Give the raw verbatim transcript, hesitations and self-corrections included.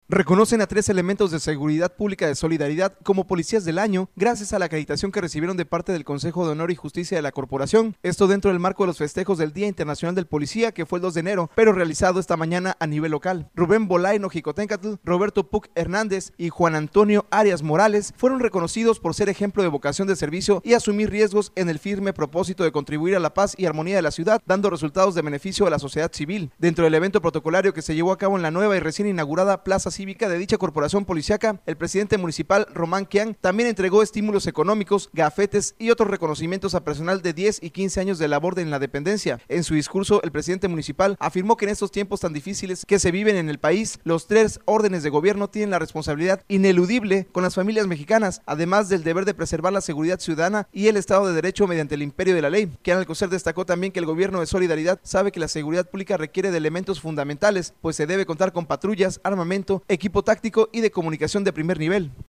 Reconocen a tres elementos de seguridad pública de Solidaridad como policías del año gracias a la acreditación que recibieron de parte del Consejo de Honor y Justicia de la Corporación. Esto dentro del marco de los festejos del Día Internacional del Policía, que fue el dos de enero, pero realizado esta mañana a nivel local. Rubén Bolaino Jicotencatl, Roberto Puc Hernández y Juan Antonio Arias Morales fueron reconocidos por ser ejemplo de vocación de servicio y asumir riesgos en el firme propósito de contribuir a la paz y armonía de la ciudad, dando resultados de beneficio a la sociedad civil. Dentro del evento protocolario que se llevó a cabo en la nueva y recién inaugurada Plaza Cívica de dicha corporación policiaca, el presidente municipal Román Quian también entregó estímulos económicos, gafetes y otros reconocimientos a personal de diez y quince años de labor en la dependencia. En su discurso, el presidente municipal afirmó que en estos tiempos tan difíciles que se viven en el país, los tres órdenes de gobierno tienen la responsabilidad ineludible con las familias mexicanas, además del deber de preservar la seguridad ciudadana y el Estado de Derecho mediante el imperio de la ley. Quian Alcocer destacó también que el gobierno de Solidaridad sabe que la seguridad pública requiere de elementos fundamentales, pues se debe contar con patrullas, armamento, equipo táctico y de comunicación de primer nivel.